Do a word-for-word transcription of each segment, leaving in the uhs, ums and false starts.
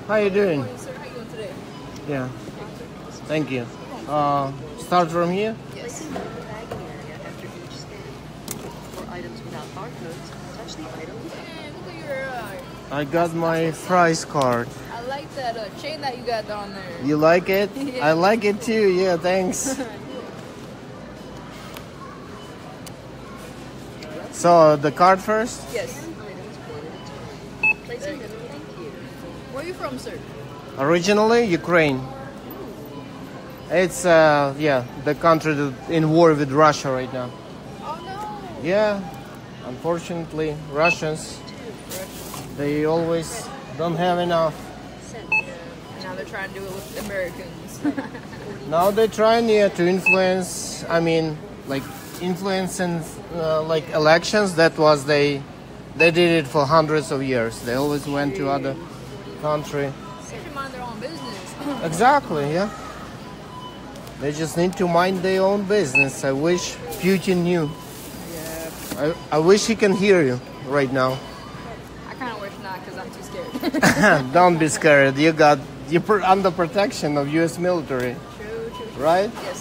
How you doing? Morning, sir. How you doing today? Yeah. Thank you. Uh, start from here. Yes. Placing the bagging area after each scan. For items without barcodes, touch the item. Man, look at your. Uh, I got my Fry's card. I like that uh, chain that you got on there. You like it? Yeah. I like it too. Yeah, thanks. So the card first. Yes. Placing the thank you. Where are you from, sir? Originally Ukraine. It's uh yeah the country that in war with Russia right now. Oh no. Yeah, unfortunately Russians they always don't have enough. Now they're trying to do it with Americans. Now they're trying yeah, to influence. I mean, like influencing uh, like elections. That was they they did it for hundreds of years. They always went to other country. They should mind their own business. Exactly, yeah. They just need to mind their own business. I wish Putin knew. Yeah. I, I wish he can hear you right now. I kind of wish not because I'm too scared. Don't be scared. You got you're per- under protection of U S military, True, true, true. right? Yes, sir.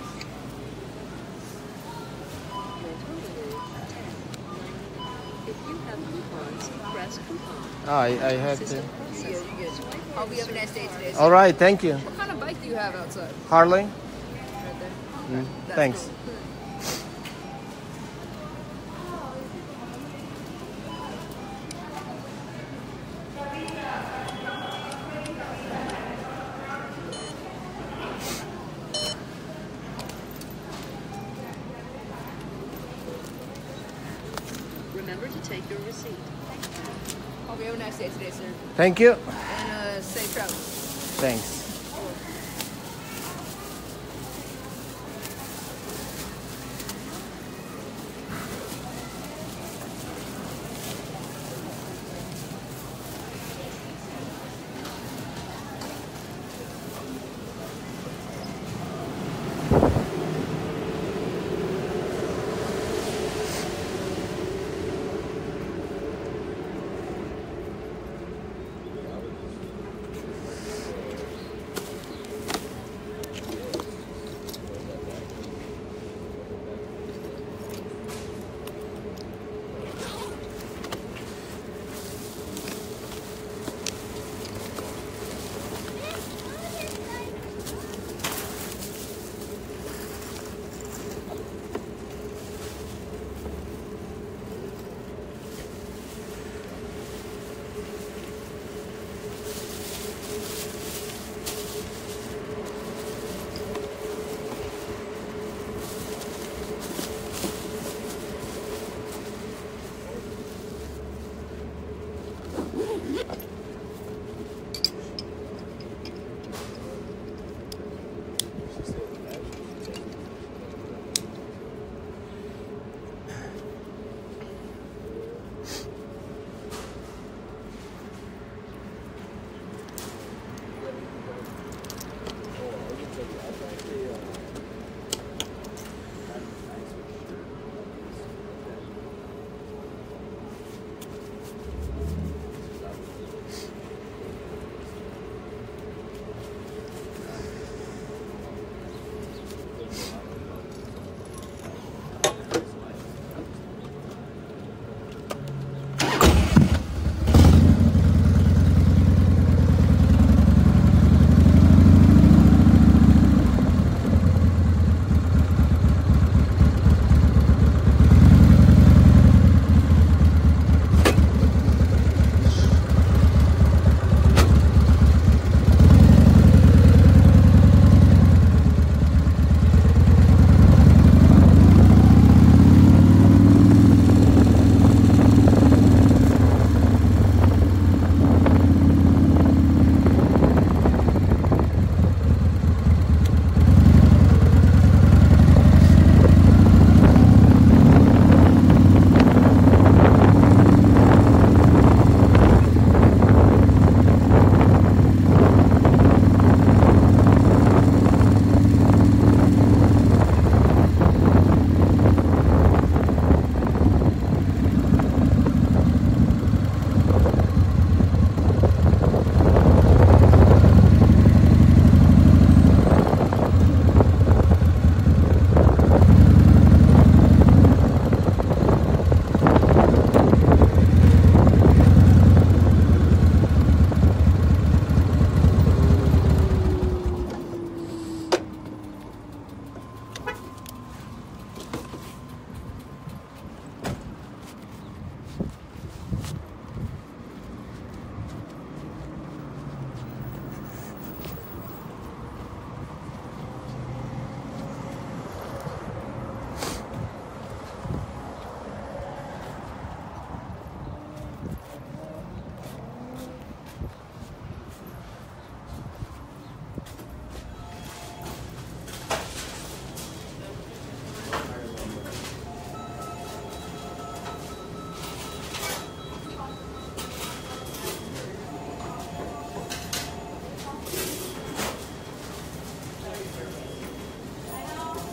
If you have coupons, press coupon. I I had to. Yeah, you good. Hope you have a nice day today, sir. All right, thank you, What kind of bike do you have outside? Harley. Right there. Mm, That's thanks. cool. Remember to take your receipt. Hope you have a nice day today, sir. Thank you. And uh, safe travels. Thanks.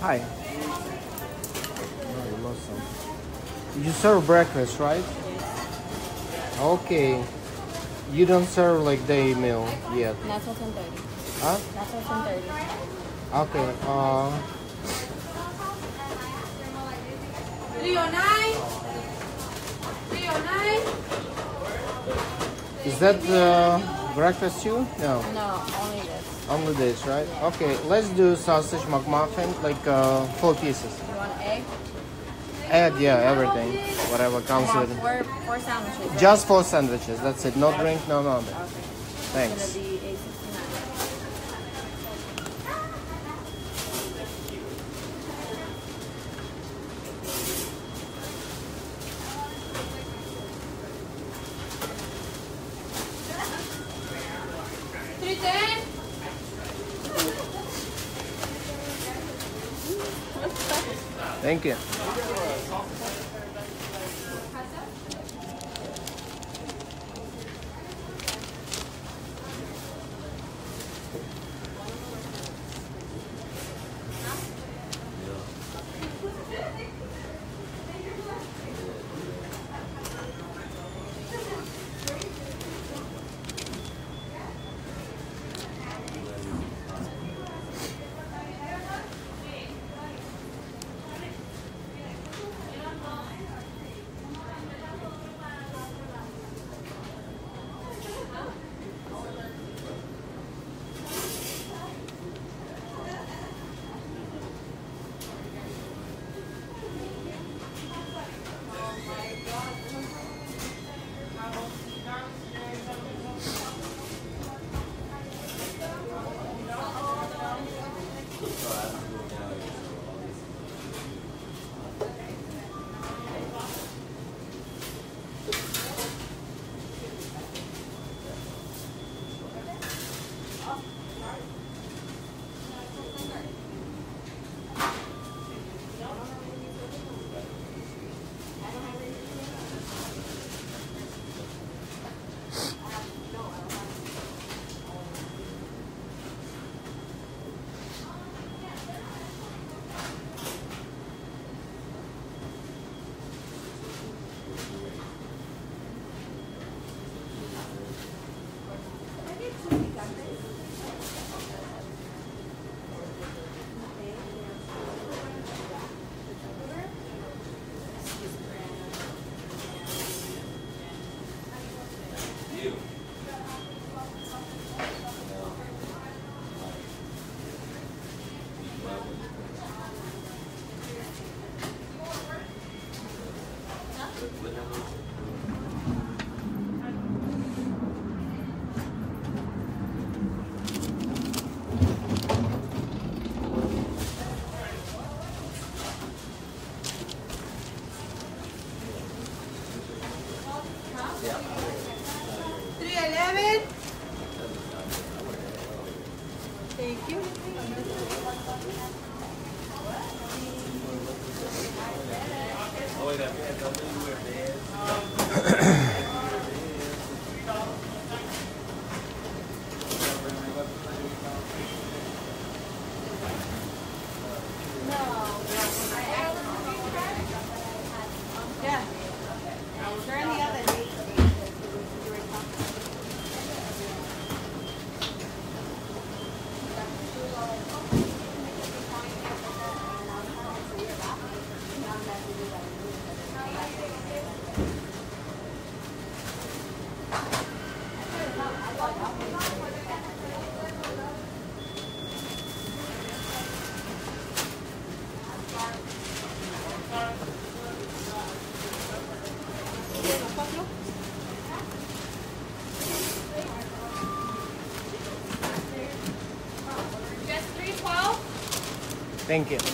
Hi. Oh, you lost some. You serve breakfast, right? Okay. You don't serve like day meal yet. Not till ten thirty. Huh? Not till ten thirty. Okay. Uh, three oh nine. three oh nine. is that uh, breakfast too? No. No, only this. Only this, right? Okay. Let's do sausage McMuffin, like uh, four pieces. You want egg? Add, yeah, everything. Whatever comes You want with it. four, four sandwiches. Right? Just four sandwiches. That's it. No drink, no nothing. Okay. Thanks. It's gonna be eight sixty-nine. Three ten. Thank you. three eleven. Thank you. Yeah. Turn the other. Just three twelve. Thank you.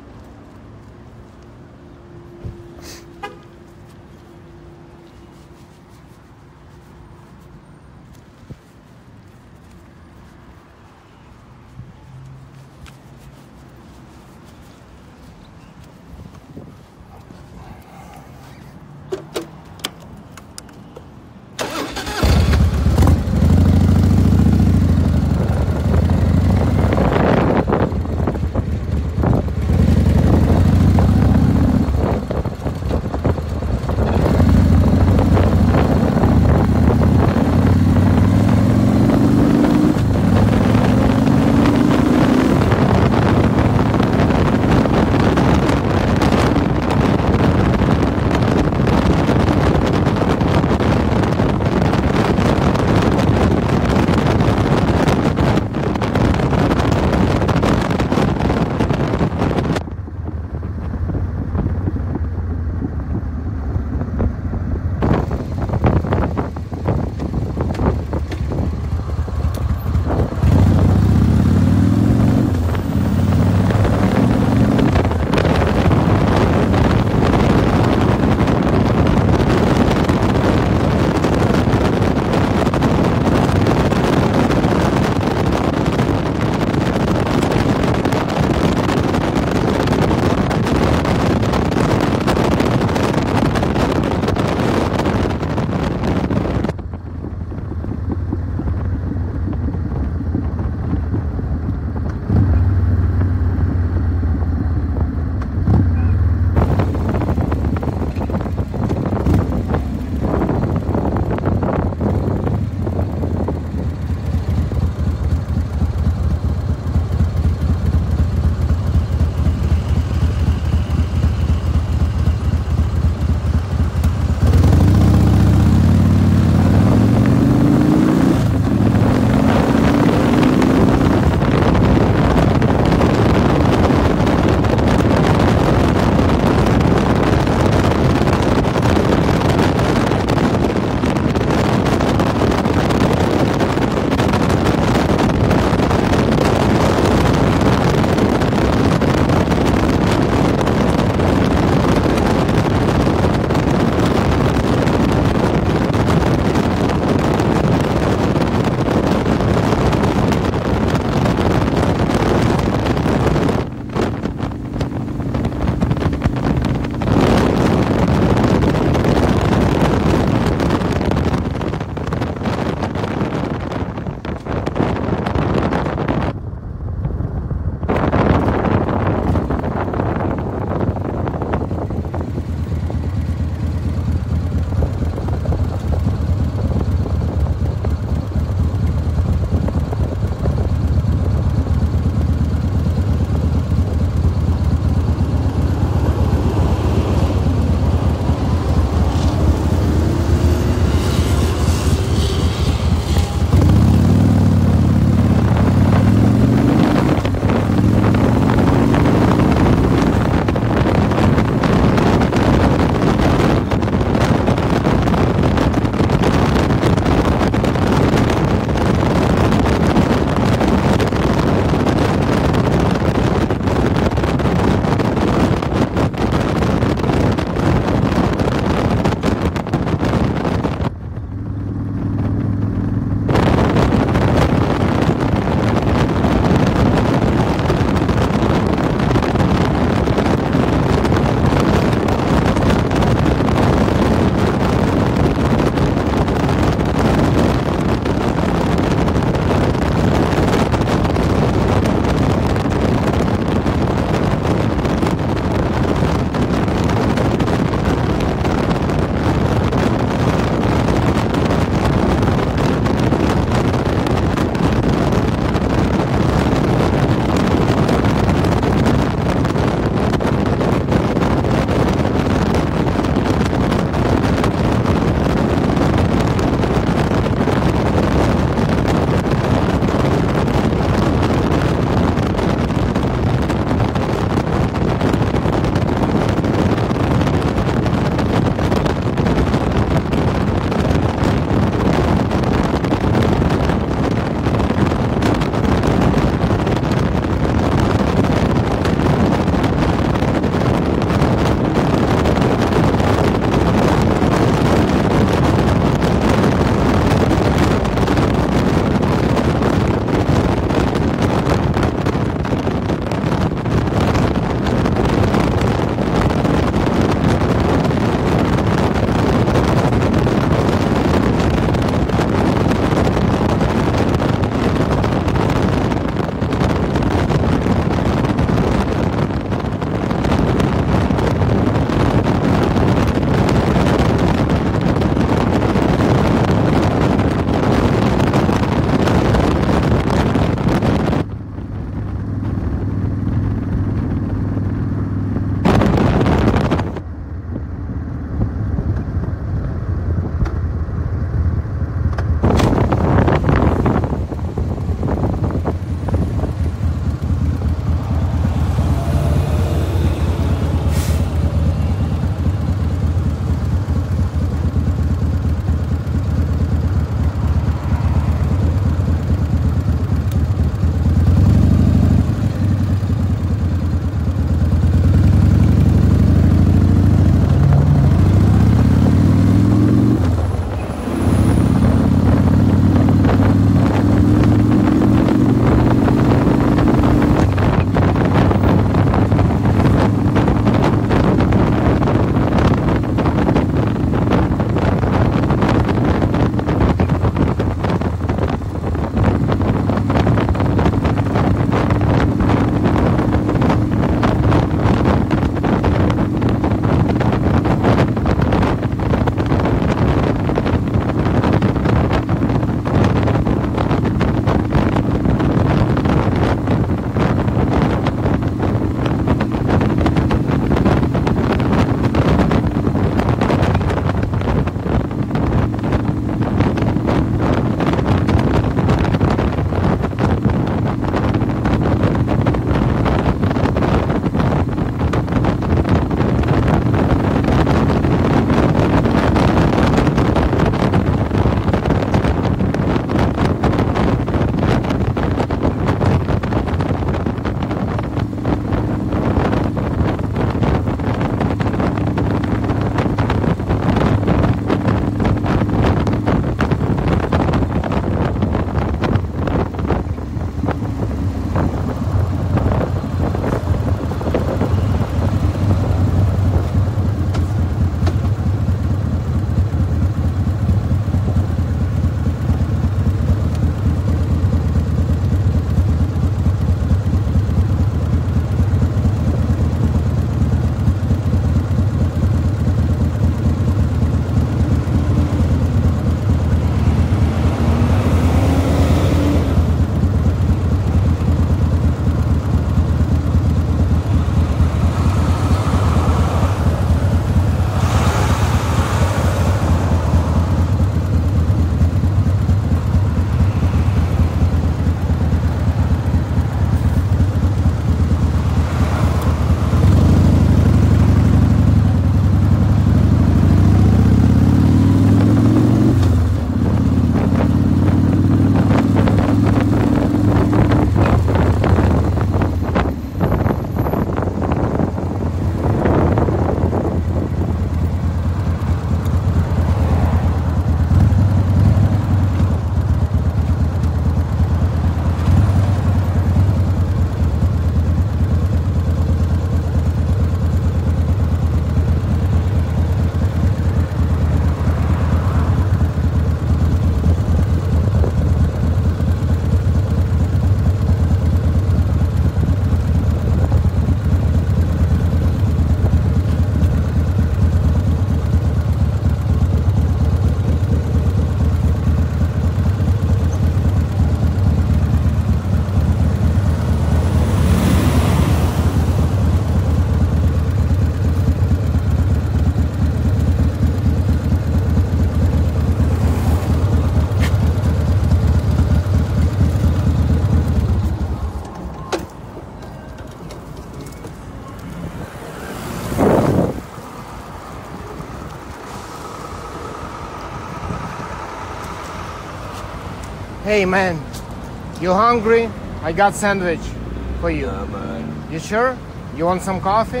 Hey man, you hungry? I got sandwich for you. I'm alright. You sure? You want some coffee?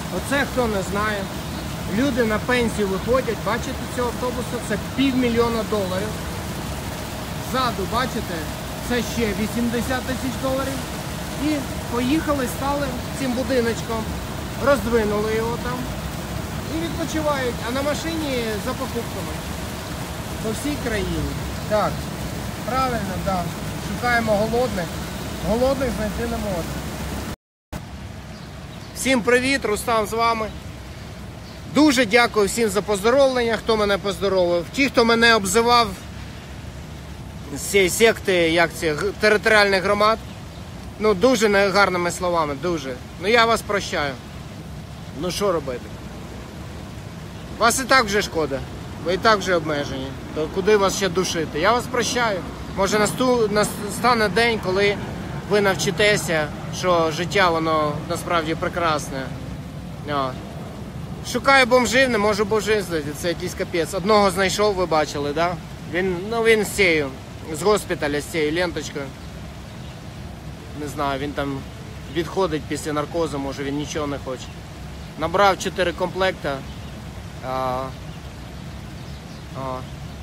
Оце хто не знає. Люди на пенсію виходять, бачите цього автобуса, це півмільйона доларів. Ззаду, бачите, це ще вісімдесят тисяч доларів. І поїхали, стали цим будиночком, роздвинули його там і відпочивають, а на машині за покупками по всій країні. Так, правильно, так. Да. Шукаємо голодних. Голодних знайти не можна. Всім привіт, Рустам з вами. Дуже дякую всім за поздоровлення, хто мене поздоровив. Ті, хто мене обзивав з цієї секти, як це, територіальних громад. Ну, дуже негарними словами, дуже. Ну, я вас прощаю. Ну, що робити? Вас і так вже шкода. Ви і так вже обмежені. То куди вас ще душити? Я вас прощаю. Може, насту... настане день, коли ви навчитеся, що життя, воно насправді прекрасне. О. Шукаю бомжів, не можу бомжів знайти. Це якийсь капець. Одного знайшов, ви бачили, да? Він, ну, він з цією, з госпіталя, з цією ленточкою. Не знаю, він там відходить після наркозу, може він нічого не хоче. Набрав чотири комплекта. А... А...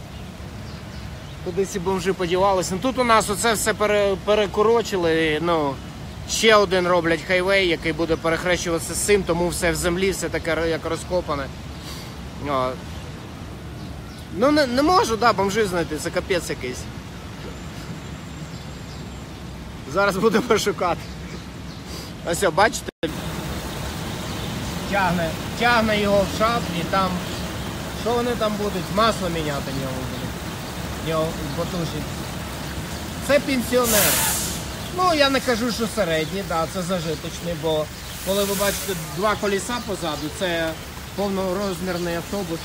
Куди ці бомжі подівалися? Ну, тут у нас оце все пере... перекорочили. Ну, ще один роблять хайвей, який буде перехрещуватися з цим, тому все в землі, все таке як розкопане. А... Ну не, не можу, да, бомжів знайти, це капець якийсь. Зараз будемо шукати. Ось, бачите? Тягне, тягне його в шаф і там, що вони там будуть? Масло міняти в нього будуть. Його потушить. Це пенсіонер. Ну, я не кажу, що середній, да, це зажиточний, бо коли ви бачите два колеса позаду, це повнорозмірний автобус.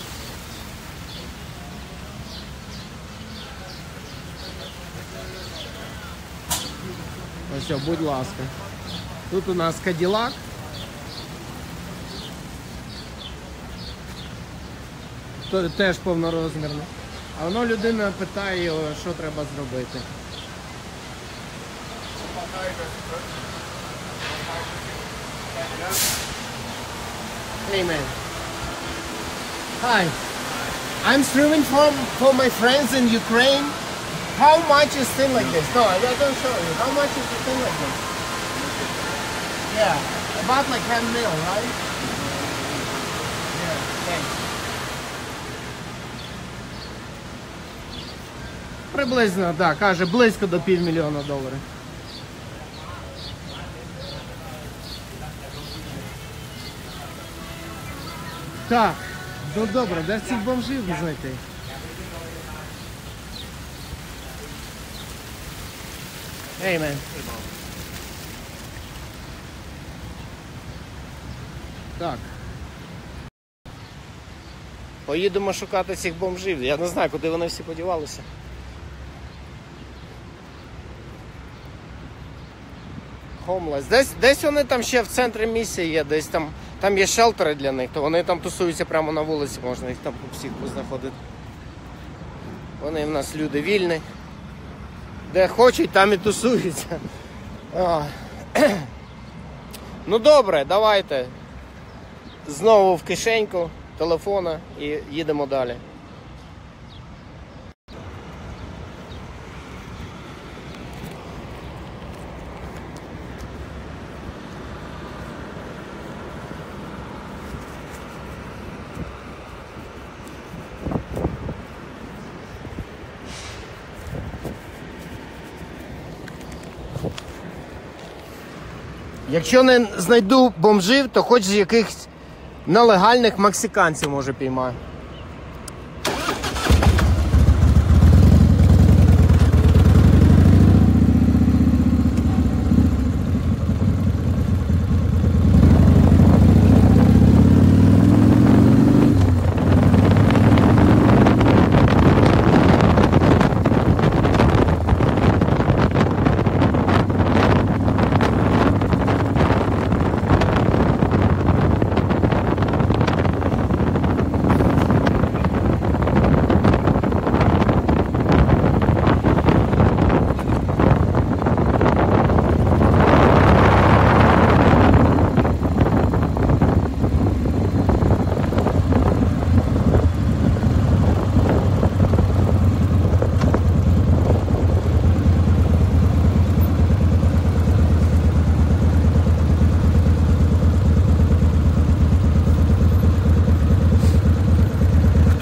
Ось, будь ласка. Тут у нас Каділак. Теж повнорозмірний. А воно людина питає його, що треба зробити. Hey man. Hi. I'm streaming from for my friends in Ukraine. How much is thing like this? No, I don't show you. How much is a thing like this? Yeah, about like ten mil, right? Yeah, thanks. Приблизно, так, да, каже, близько до півмільйона доларів. Так, ну добре, де цих бомжів знайти? Hey man. Так. Поїдемо шукати цих бомжів. Я не знаю, куди вони всі подівалися. Homeless. Десь, десь вони там ще в центрі місії є, десь там, там є шелтери для них, то вони там тусуються прямо на вулиці, можна їх там всіх знаходити. Вони в нас люди вільні. Де хочуть, там і тусуються. О. Ну добре, давайте. Знову в кишеньку телефона і їдемо далі. Якщо не знайду бомжів, то хоч з якихось нелегальних мексиканців, може, піймаю.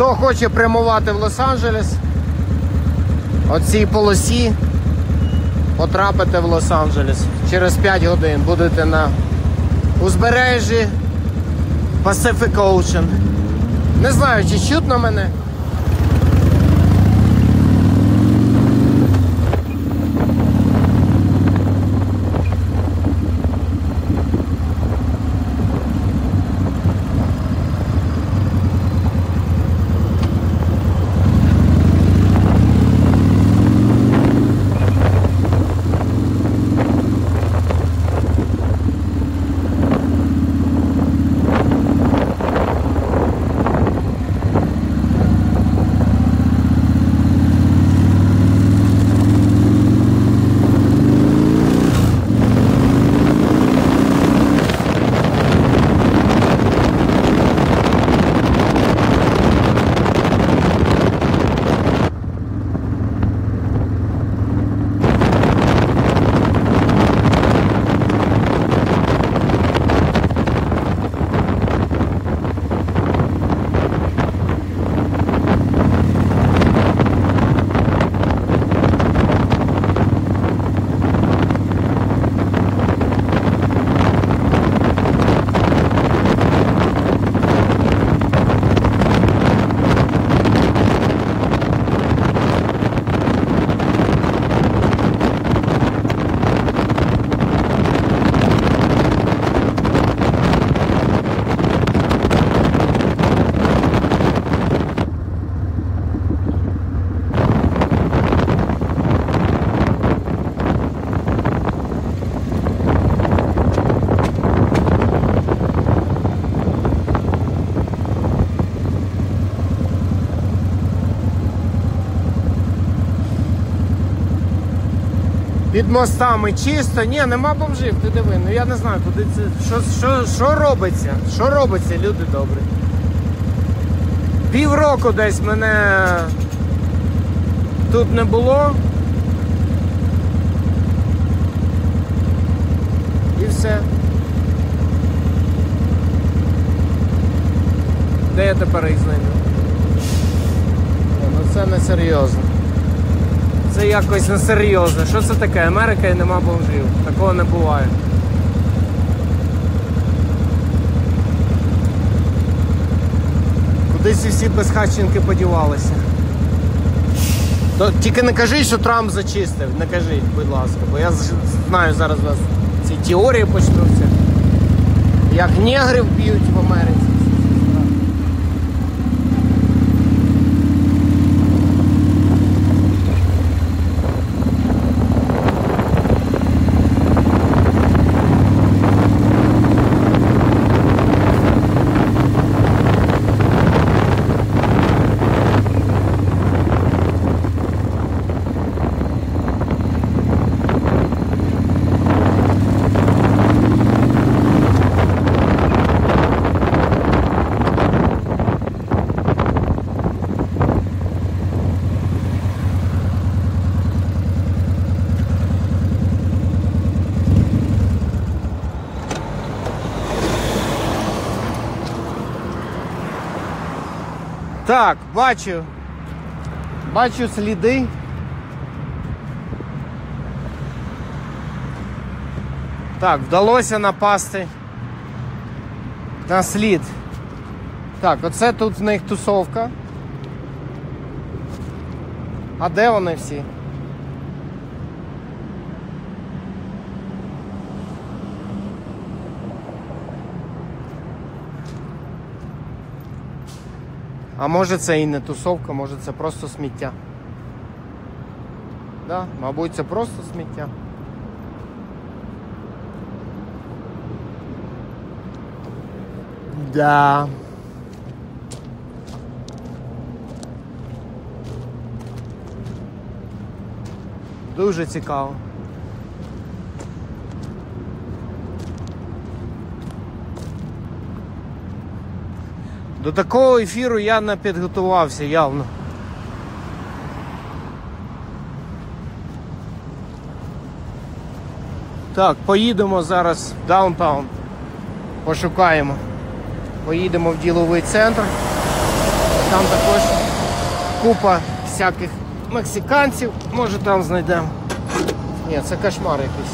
Хто хоче прямувати в Лос-Анджелес, оцій полосі потрапите в Лос-Анджелес. Через п'ять годин будете на узбережжі Pacific Ocean. Не знаю, чи чутно мене. Під мостами чисто, ні, нема бомжів, ти диви, ну я не знаю, куди це, що, що, що робиться, що робиться, люди добрі. Півроку десь мене тут не було. І все. Де я тепер їх знайду? Ну це не серйозно. Це якось несерйозно. Що це таке? Америка і нема бомжів. Такого не буває. Кудись всі безхатченки подівалися. То, тільки не кажіть, що Трамп зачистив. Не кажіть, будь ласка. Бо я знаю, зараз у вас ці теорії почнуться. Як негрів б'ють в Америці. Так, бачу, бачу сліди. Так, вдалося напасти на слід. Так, оце тут в них тусовка. А де вони всі? А може це і не тусовка, може це просто сміття. Да, мабуть, це просто сміття. Да. Дуже цікаво. До такого ефіру я не підготувався явно. Так, поїдемо зараз в даунтаун. Пошукаємо. Поїдемо в діловий центр. Там також купа всяких мексиканців. Може там знайдемо. Ні, це кошмар якийсь.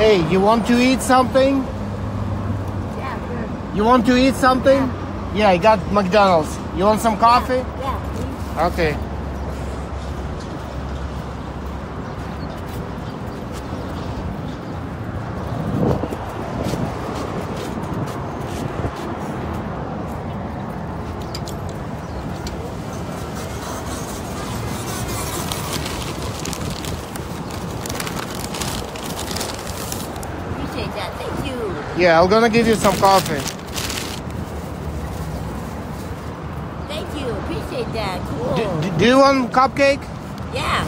Hey, you want to eat something? Yeah, sure. You want to eat something? Yeah, I got McDonald's. You want some coffee? Yeah, please. Okay. Appreciate that. Thank you. Yeah, I'm gonna give you some coffee. Thank you. Appreciate that. Cool. Do, do- do you want cupcake? Yeah.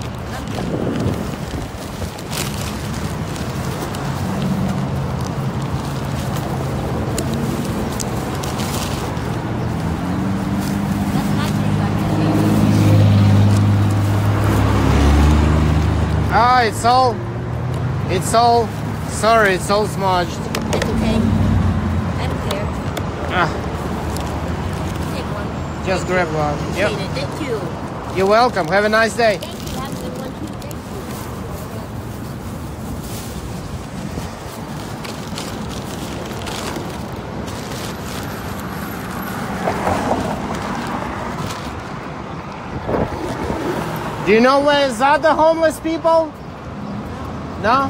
That's not too bad. Ah, it's all, it's all, sorry, it's all smudged. That's okay. I don't care. Ah, Take one. just grab one. Appreciate Yep. it. Thank you. You're welcome. Have a nice day. Thank you. Have a good one too. Thank you. Do you know where's other homeless people? No?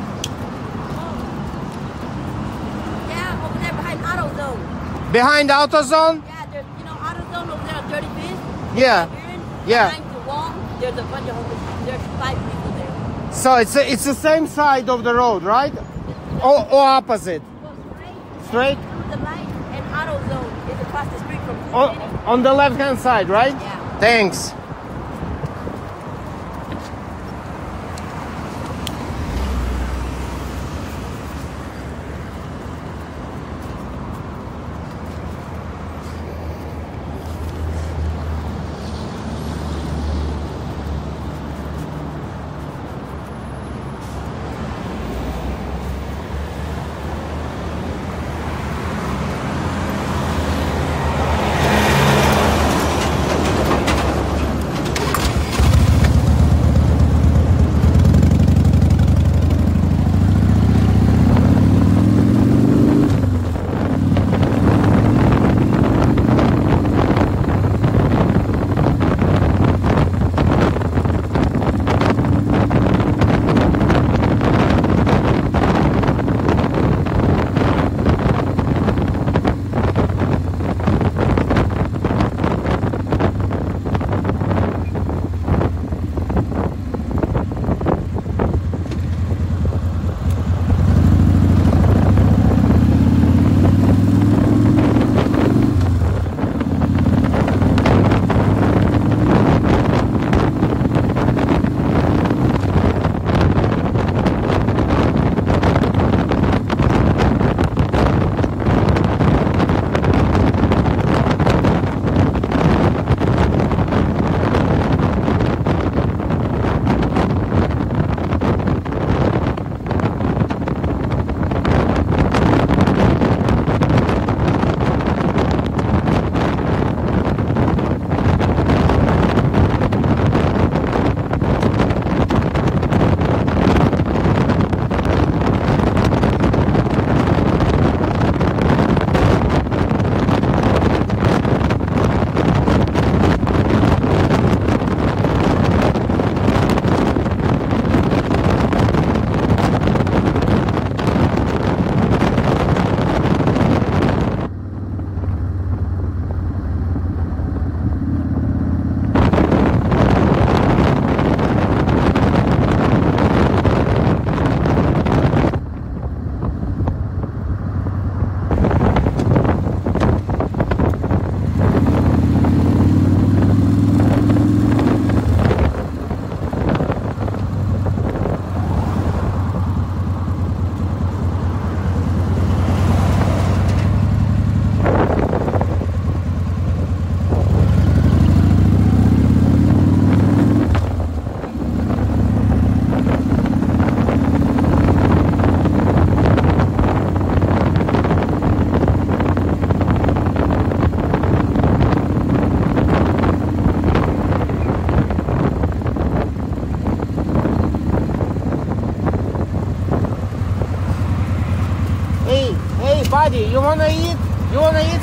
Yeah, over there behind AutoZone. Behind AutoZone? Yeah, there's, you know, AutoZone over there on Dirty Fish. Yeah. Yeah. Behind the wall, there's a bunch of homeless. There's five people there. So it's a, it's the same side of the road, right? Or, or opposite? Go straight. Straight? Through the light, and AutoZone is across the street from Food On, City. on the left hand side, right? Yeah. Thanks.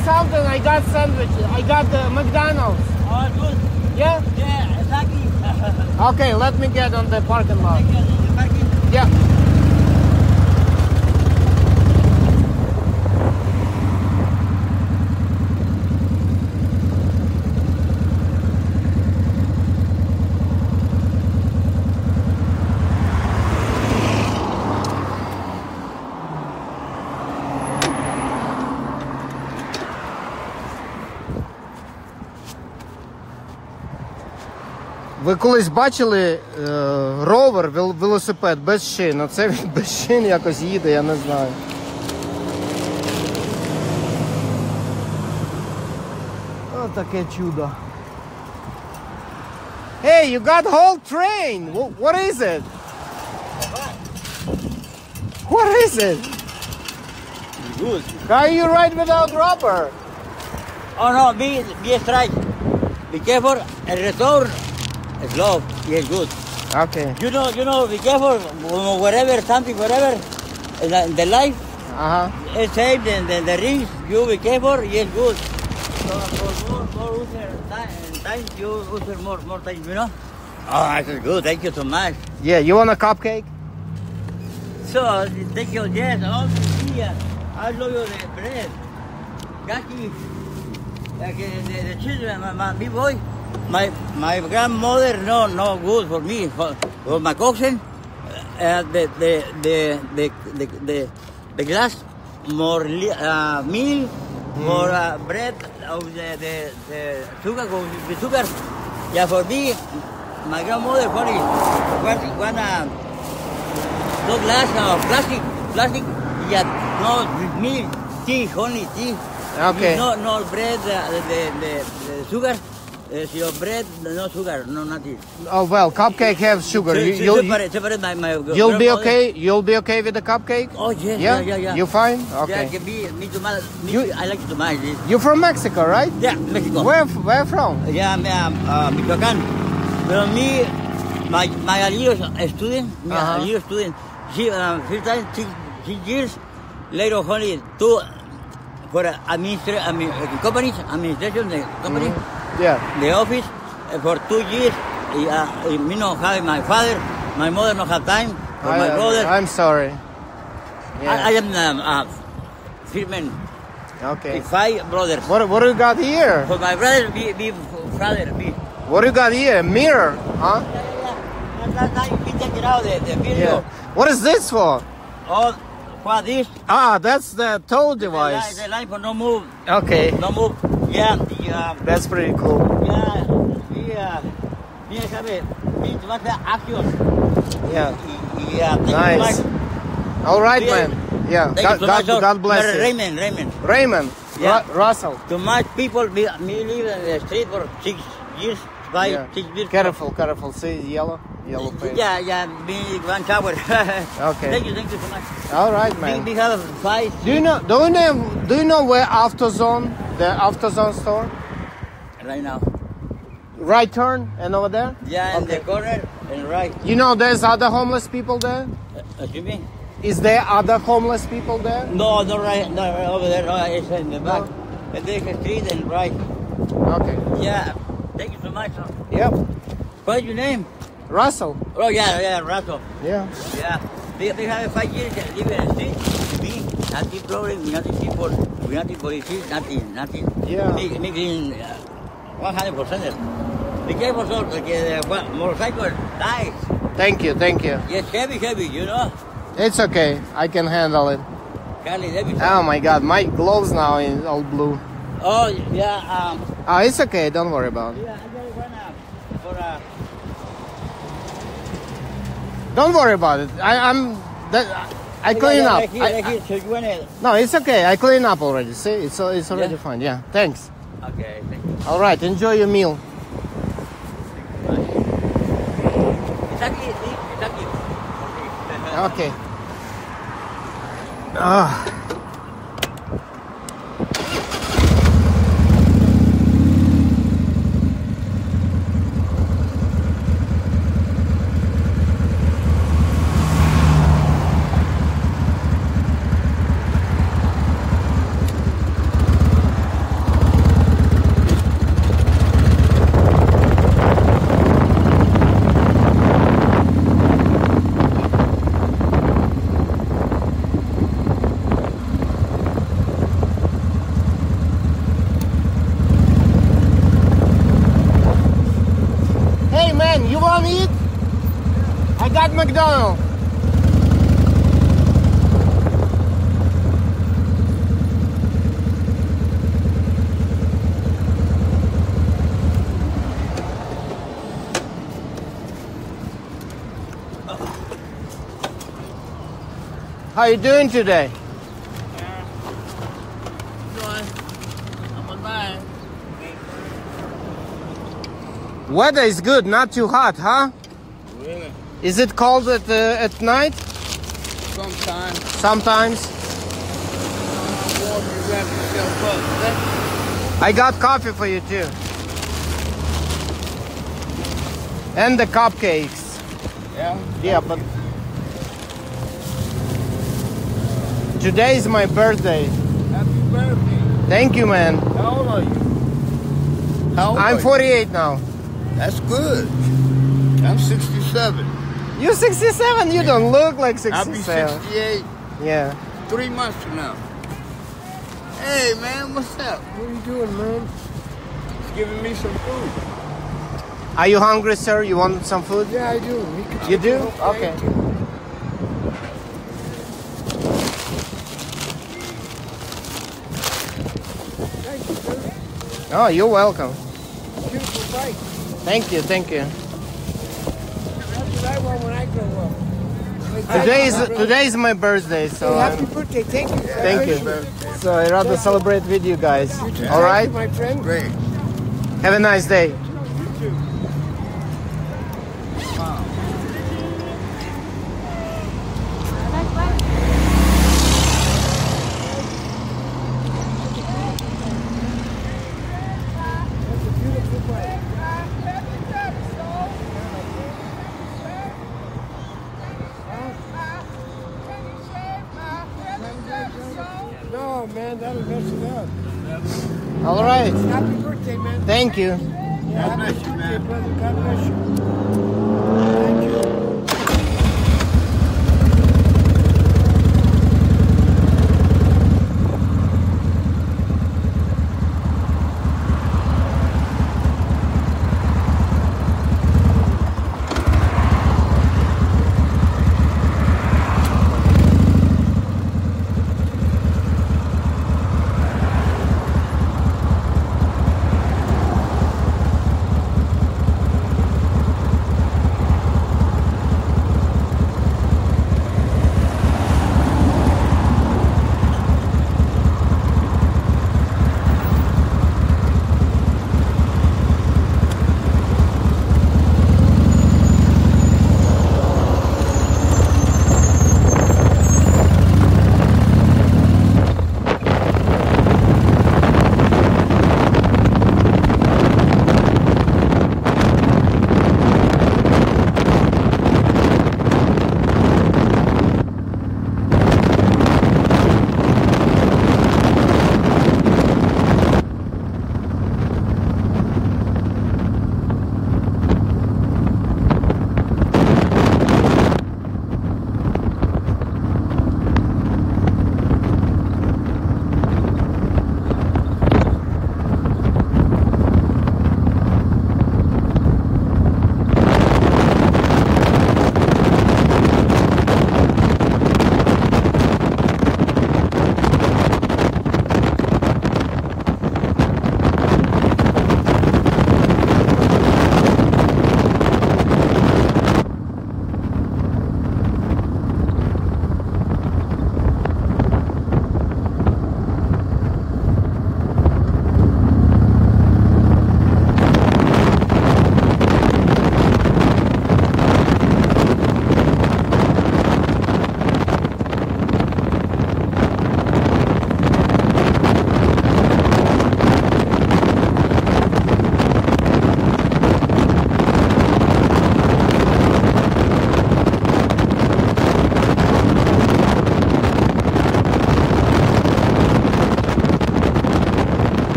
something. I got sandwiches. I got the McDonald's. Oh, good. Yeah? Yeah, exactly. Okay, let me get on the parking lot. Parking. Yeah. Ви колись бачили е, ровер, вел- велосипед без шин? Оце він без шин якось їде, я не знаю. О, таке чудо. Hey, you got whole train. Wh- What is it? What is it? Good. How you ride without rubber? Oh no, be be straight. Be careful. El return is slow. Yes, good. Okay. You know, you know, be careful. Wherever something, wherever in the, in the life, Ага. it's same than the, the rings. You be careful. Yes, good. So for more more user time, time you user more more time. You know. Oh, that's good. Thank you so much. Yeah, you want a cupcake? So thank you. Yes, all the year. I love you the bread. Kaki. Like uh, the, the children, my, my big boy, my my grandmother, no, no good for me. For, for my cousin, uh, the, the, the, the, the, the, the glass, more li- uh, meal, more uh, bread, of the, the, the sugar, go with sugar. Yeah, for me, my grandmother, funny, one, one uh, no glass, no, plastic, plastic, yeah, no meal, tea, only tea. Okay. No, no bread, uh, the, the, the sugar. Uh, your bread, no sugar, no nothing. Oh well, cupcake have sugar. You, Se- you'll, separate, separate my, my you'll be grandmother. okay. You'll be okay with the cupcake. Oh yes, Yeah, yeah, yeah, yeah. You fine? Yeah, Okay. can be, me too much. Me, You- I like too much. This. You're from Mexico, right? Yeah, Mexico. Where where from? Yeah, me, um, uh, Michoacán. Pero me, my, my little student, me, Uh-huh. a little student, she, uh, first time, six, six years, later only two, for administration, I mean, companies, administration, the company, Yeah. the office, uh, for two years, uh, me no have my father, my mother no have time, for my I, brother. I'm sorry. Yeah. I, I am um, uh, firman, Okay. five brothers. What what do you got here? For my brother, be, be father, be. What do you got here? A mirror, huh? Yeah, yeah, yeah. That time we take it out the, the video. Yeah. What is this for? All for this. Ah, that's the tow The line, device. the line for no move, Okay. no move. Yeah, the uh, That's pretty cool. yeah, the uh, yeah, sabe, me to the action. Yeah. Yeah, thank you so Nice. much. All right, Yeah. man. Yeah. Thank God, you so God, much. sir. God bless you. Raymond, Raymond. Raymond. Yeah. Ru- Russell. Too much people be, me live in the street for six years, five, Yeah. six years. Careful, careful. See, it's yellow. Yellow paint. Yeah, yeah, me one shower. Okay. Thank you, thank you so much. All right, We, man. we have five. Do you know? Do you know? Do you know where AutoZone, the AutoZone store? Right now. Right turn and over there. Yeah, in Okay. the corner and right. You know, there's other homeless people there. Uh, excuse me? Is there other homeless people there? No, not right, not right over there. No, it's in the back. And there's a street and right. Okay. Yeah. Thank you so much. sir. Yep. What's your name? Russell. Oh, yeah, yeah, Rato. Yeah. Yeah. They, they have five years that live in the street. Me, nothing problem, nothing people, we nothing police, nothing, nothing. Yeah. Me, me green, uh, one hundred percent. Be careful, sir, because uh, motorcycle dies. Thank you. Thank you. Yes, heavy, heavy, you know. It's okay. I can handle it. Carly, heavy. Oh my God, my gloves now is all blue. Oh, yeah, um, Oh, it's okay. Don't worry about it. yeah, I got one uh, for uh, Don't worry about it. I, I'm. That, I clean yeah, yeah, up. Right here, I- right here. So you want it? No, it's okay. I clean up already. See, it's it's already Yeah? fine. Yeah. Thanks. Okay, thank you. All right. Enjoy your meal. It's aquí, sí, it's aquí. Okay. Ah. got McDonald's. How you doing today? I'm alive. Weather is good, not too hot, huh? Really? Is it cold at uh, at night? Sometimes. Sometimes. Warm, you wrap yourself up. I got coffee for you too. And the cupcakes. Yeah? Yeah, but today is my birthday. Happy birthday. Thank you, man. How old are you? How old are I'm you? forty-eight now. That's good. I'm sixty-seven. You're sixty-seven. You don't look like I'll be sixty-seven. sixty-eight Yeah. three months from now. Hey, man, what's up? What are you doing, man? He's giving me some food. Are you hungry, sir? You want some food? Yeah, I do. You do? Okay. Thank you, sir. Oh, you're welcome. Beautiful bike. Thank you, thank you. That's what I want when I grow up. Today is today is my birthday, so Happy um, birthday. Thank you. thank you. So I rather celebrate with you guys. All right. my friend. Great. Have a nice day. You too. Wow. That's a beautiful bike. No, man, that'll mess it up. All right. Happy birthday, man. Thank you. Yeah, God bless you, man. Brother. God bless you. Thank you.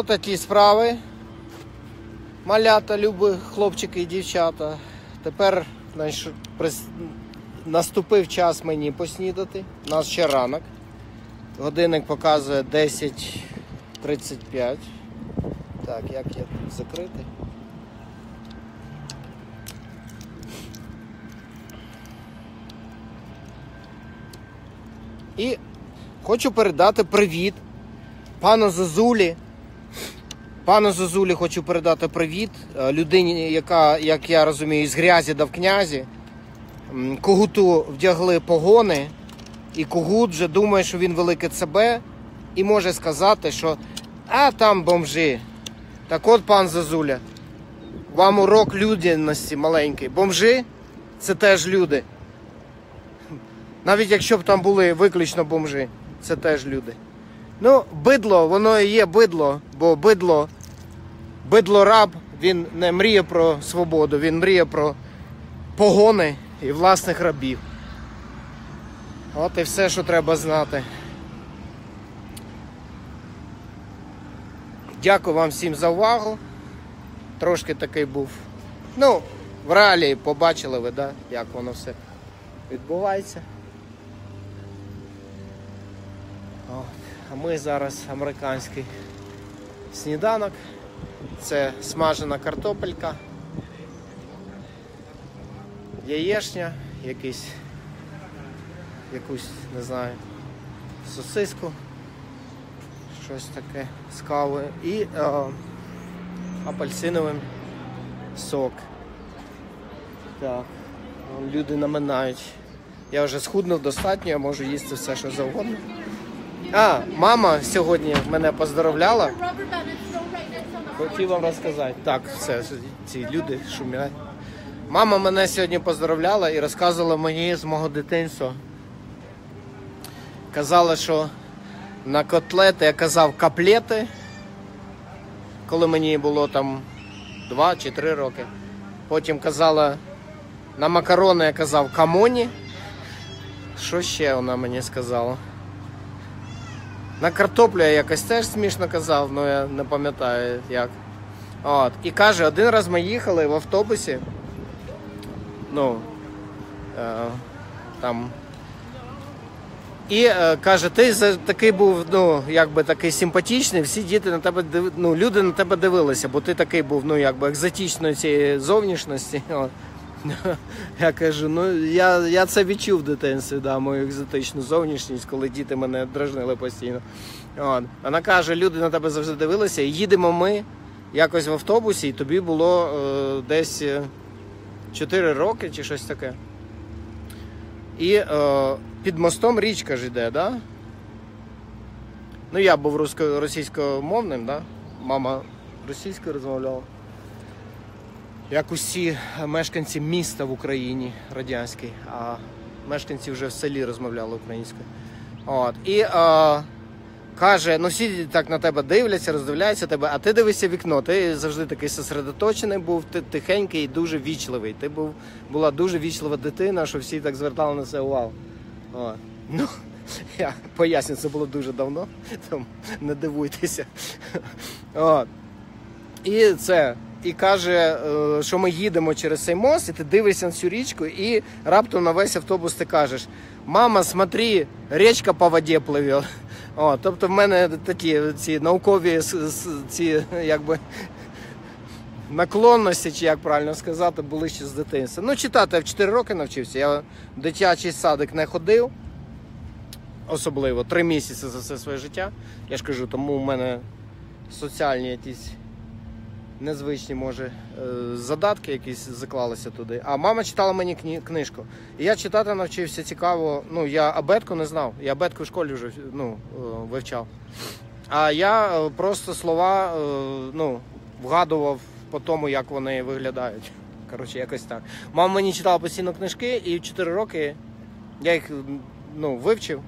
Отакі справи. Малята, любі хлопчики і дівчата. Тепер, знаєш, прис... наступив час мені поснідати. У нас ще ранок. Годинник показує десять тридцять п'ять. Так, як я тут закритий? І хочу передати привіт пану Зозулі. Пану Зозулі хочу передати привіт. Людині, яка, як я розумію, з грязі да в князі. Когуту вдягли погони. І Когут вже думає, що він велике ЦБ. І може сказати, що а там бомжі. Так от, пан Зозуля, вам урок людяності маленький. Бомжі – це теж люди. Навіть якщо б там були виключно бомжі, це теж люди. Ну, бидло, воно і є бидло, бо бидло, бидло-раб, він не мріє про свободу, він мріє про погони і власних рабів. От і все, що треба знати. Дякую вам всім за увагу. Трошки такий був. Ну, в реалії побачили ви, да, як воно все відбувається. От. А ми зараз американський сніданок. Це смажена картопелька, яєчня, якийсь, якусь, не знаю, сосиску, щось таке з кавою і е, апельсиновим сок. Так, люди наминають. Я вже схуднув достатньо, я можу їсти все, що завгодно. А, мама сьогодні мене поздоровляла. Хотів вам розказати. Так, все, ці люди шумять. Мама мене сьогодні поздоровляла і розказувала мені з мого дитинства. Казала, що на котлети я казав каплети, коли мені було там два чи три роки. Потім казала, на макарони я казав камоні. Що ще вона мені сказала? На картоплю я якось теж смішно казав, але я не пам'ятаю як. От. І каже, один раз ми їхали в автобусі, ну, е, там, і е, каже, ти такий був, ну, якби такий симпатичний, всі діти на тебе, див... ну, люди на тебе дивилися, бо ти такий був, ну, якби екзотичної цієї зовнішності. От. Я кажу, ну, я, я це відчув в дитинстві, да, мою екзотичну зовнішність, коли діти мене дражнили постійно. От. Вона каже, люди на тебе завжди дивилися, і їдемо ми якось в автобусі, і тобі було е, десь чотири роки чи щось таке. І е, під мостом річка ж йде, да? Ну, я був русско- російськомовним, да? Мама російською розмовляла. Як усі мешканці міста в Україні радянській, а мешканці вже в селі розмовляли українською. От. І е, каже, ну всі так на тебе дивляться, роздивляються тебе, а ти дивишся в вікно, ти завжди такий сосредоточений був, ти тихенький і дуже вічливий. Ти був, була дуже вічлива дитина, що всі так звертали на це увагу. От. Ну, я поясню, це було дуже давно, тому не дивуйтеся. От. І це... І каже, що ми їдемо через цей мост, і ти дивишся на цю річку, і раптом на весь автобус ти кажеш: «Мама, смотри, річка по воді пливе». О, тобто в мене такі ці наукові ці, якби, наклонності, чи як правильно сказати, були ще з дитинства. Ну, читати я в чотири роки навчився, я в дитячий садик не ходив, особливо, три місяці за все своє життя. Я ж кажу, тому в мене соціальні якісь незвичні, може, задатки якісь заклалися туди. А мама читала мені кні- книжку. І я читати навчився цікаво. Ну, я абетку не знав. Я абетку в школі вже, ну, вивчав. А я просто слова, ну, вгадував по тому, як вони виглядають. Коротше, якось так. Мама мені читала постійно книжки, і в чотири роки я їх, ну, вивчив.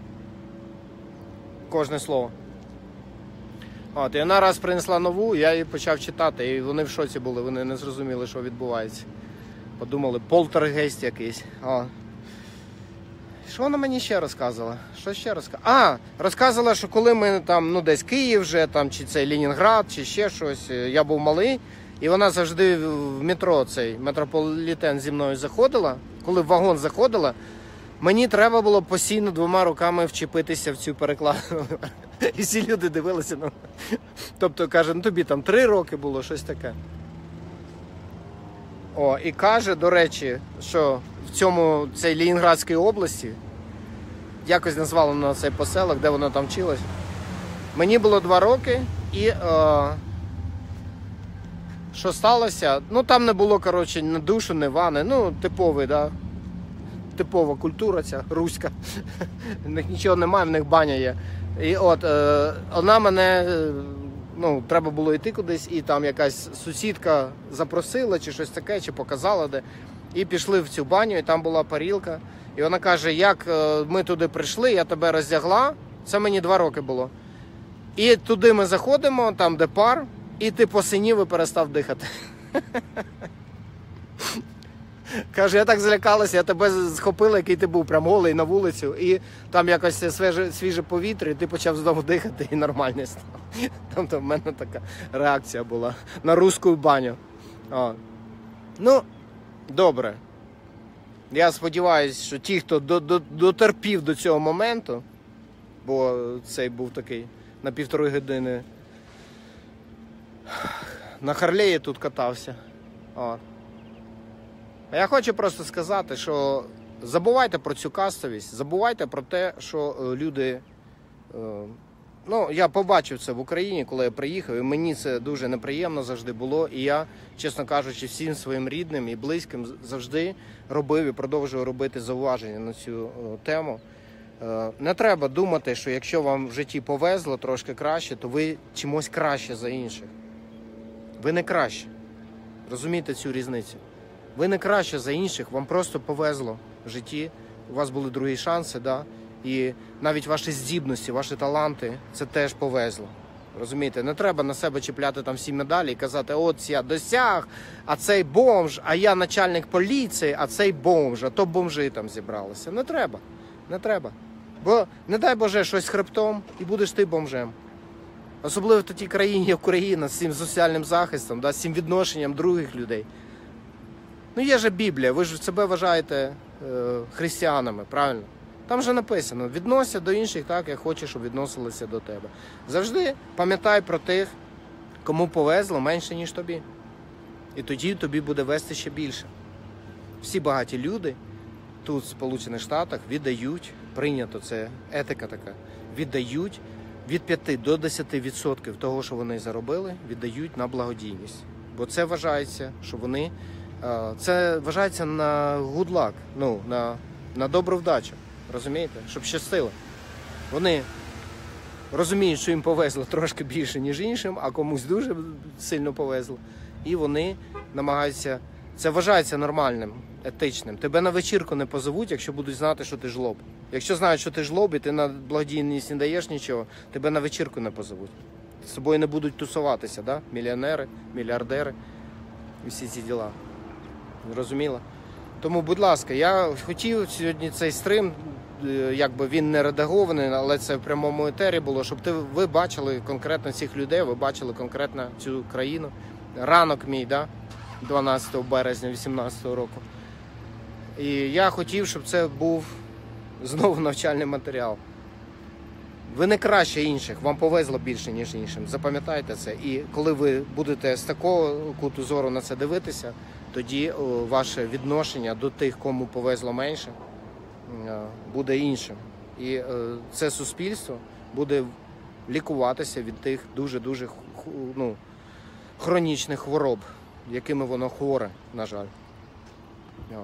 Кожне слово. От, і вона раз принесла нову, я її почав читати, і вони в шоці були, вони не зрозуміли, що відбувається. Подумали, полтергейст якийсь. О. Що вона мені ще розказувала? Що ще розказувала? А, розказувала, що коли ми там, ну десь Київ вже, там, чи це Ленінград, чи ще щось, я був малий, і вона завжди в метро, цей метрополітен зі мною заходила, коли в вагон заходила, мені треба було постійно двома руками вчепитися в цю перекладину. І всі люди дивилися на мене. Тобто, каже, ну тобі там три роки було, щось таке. О, і каже, до речі, що в цьому, цій Ленінградській області, якось назвали на цей поселок, де вона там вчилась, мені було два роки, і е, що сталося? Ну там не було, коротше, ні душу, ні вани, ну типовий, да, типова культура ця, руська, в них нічого немає, в них баня є. І от, е, вона мене, ну, треба було йти кудись, і там якась сусідка запросила, чи щось таке, чи показала де. І пішли в цю баню, і там була парілка. І вона каже, як ми туди прийшли, я тебе роздягла, це мені два роки було. І туди ми заходимо, там де пар, і ти посинів і перестав дихати. Каже, я так злякалася, я тебе схопила, який ти був, прям голий на вулицю, і там якось свіже, свіже повітря, і ти почав знову дихати, і нормально став. Тобто в мене така реакція була на руську баню. О. Ну, добре. Я сподіваюся, що ті, хто дотерпів до цього моменту, бо цей був такий на півтори години, на Харлеї тут катався. О. А я хочу просто сказати, що забувайте про цю кастовість, забувайте про те, що люди... Ну, я побачив це в Україні, коли я приїхав, і мені це дуже неприємно завжди було. І я, чесно кажучи, всім своїм рідним і близьким завжди робив і продовжую робити зауваження на цю тему. Не треба думати, що якщо вам в житті повезло трошки краще, то ви чимось краще за інших. Ви не краще. Розумієте цю різницю? Ви не краще за інших, вам просто повезло в житті, у вас були другі шанси, да? І навіть ваші здібності, ваші таланти, це теж повезло. Розумієте, не треба на себе чіпляти там всі медалі і казати, от я досяг, а цей бомж, а я начальник поліції, а цей бомж, а то бомжи там зібралися. Не треба, не треба. Бо, не дай Боже, щось хребтом і будеш ти бомжем. Особливо в такій країні, як Україна, з цим соціальним захистом, да, з цим відношенням других людей. Ну є же Біблія, ви ж себе вважаєте е, християнами, правильно? Там же написано, відносся до інших так, як хочеш, щоб відносилися до тебе. Завжди пам'ятай про тих, кому повезло менше, ніж тобі. І тоді тобі буде вести ще більше. Всі багаті люди тут, в Сполучених Штатах, віддають, прийнято, це етика така, віддають від п'яти до десяти відсотків того, що вони заробили, віддають на благодійність. Бо це вважається, що вони, це вважається на good luck, ну, на, на добру вдачу. Розумієте? Щоб щастило. Вони розуміють, що їм повезло трошки більше, ніж іншим, а комусь дуже сильно повезло. І вони намагаються... Це вважається нормальним, етичним. Тебе на вечірку не позовуть, якщо будуть знати, що ти жлоб. Якщо знають, що ти жлоб, і ти на благодійність не даєш нічого, тебе на вечірку не позовуть. З собою не будуть тусуватися, да? Мільйонери, мільярдери і всі ці діла. Розуміло? Тому, будь ласка, я хотів сьогодні цей стрім, якби він не редагований, але це в прямому етері було, щоб ти, ви бачили конкретно цих людей, ви бачили конкретно цю країну. Ранок мій, да? дванадцятого березня вісімнадцятого року. І я хотів, щоб це був знову навчальний матеріал. Ви не краще інших, вам повезло більше, ніж іншим. Запам'ятайте це. І коли ви будете з такого куту зору на це дивитися, тоді о, ваше відношення до тих, кому повезло менше, буде іншим. І е, це суспільство буде лікуватися від тих дуже-дуже ну, хронічних хвороб, якими воно хворе, на жаль. О.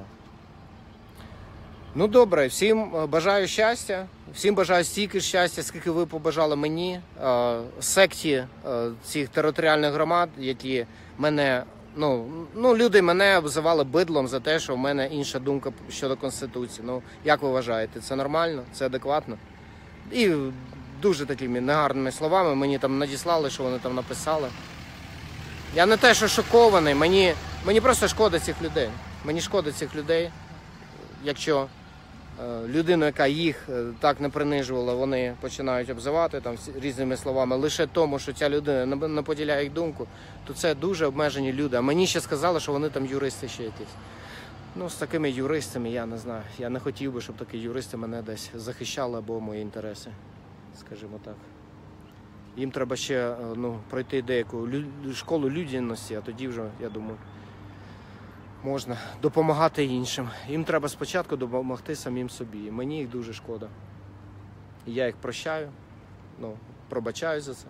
Ну добре, всім бажаю щастя, всім бажаю стільки щастя, скільки ви побажали мені, е, секті е, цих територіальних громад, які мене, ну, ну, люди мене обзивали бидлом за те, що в мене інша думка щодо Конституції. Ну, як ви вважаєте, це нормально, це адекватно? І дуже такими негарними словами мені там надіслали, що вони там написали. Я не те, що шокований, мені, мені просто шкода цих людей. Мені шкода цих людей, якщо людину, яка їх так не принижувала, вони починають обзивати там різними словами лише тому, що ця людина не поділяє їх думку, то це дуже обмежені люди. А мені ще сказали, що вони там юристи ще якісь. Ну, з такими юристами я не знаю. Я не хотів би, щоб такі юристи мене десь захищали або мої інтереси, скажімо так. Їм треба ще ну, пройти деяку лю- школу людяності, а тоді вже, я думаю, можна допомагати іншим. Їм треба спочатку допомогти самим собі. Мені їх дуже шкода. І я їх прощаю, ну, пробачаю за це.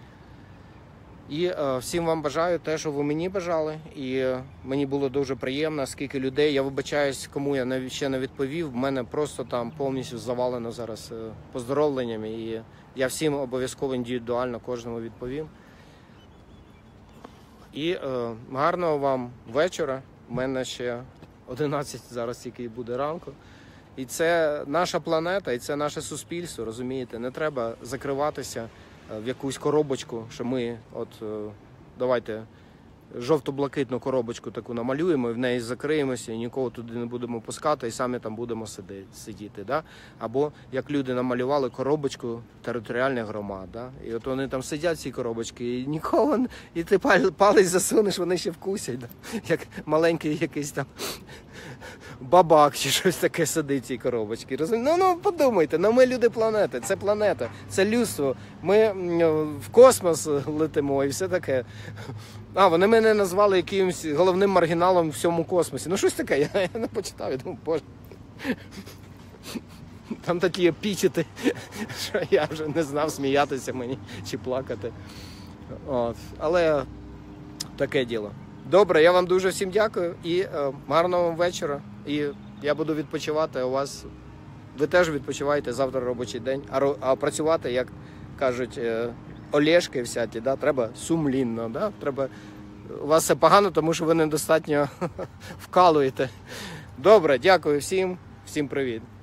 І е, всім вам бажаю те, що ви мені бажали. І е, мені було дуже приємно, скільки людей. Я вибачаюсь, кому я не, ще не відповів. В мене просто там повністю завалено зараз е, поздоровленнями. І я всім обов'язково індивідуально кожному відповім. І е, гарного вам вечора. У мене ще одинадцять зараз тільки буде ранку. І це наша планета, і це наше суспільство, розумієте? Не треба закриватися в якусь коробочку, що ми от давайте жовто-блакитну коробочку таку намалюємо, і в неї закриємося, і нікого туди не будемо пускати, і самі там будемо сидіти. Да? Або як люди намалювали коробочку територіальних громад. Да? І от вони там сидять, ці коробочки, і нікого, і ти палець засунеш, вони ще вкусять. Да? Як маленький якийсь там бабак чи щось таке сидить в цій коробочці. Ну, ну подумайте, ну ми люди планети, це планета, це людство. Ми в космос летимо і все таке. А, вони мене назвали якимось головним маргіналом в всьому космосі. Ну щось таке, я, я не почитав, я думаю, боже. Там такі епітети, що я вже не знав, сміятися мені чи плакати. От. Але таке діло. Добре, я вам дуже всім дякую і е, гарного вам вечора. І я буду відпочивати, а у вас, ви теж відпочиваєте, завтра робочий день. А, а працювати, як кажуть, е, Олешки всякі, да, треба сумлінно. Да? Треба... У вас все погано, тому що ви недостатньо вкалуєте. Добре, дякую всім, всім привіт.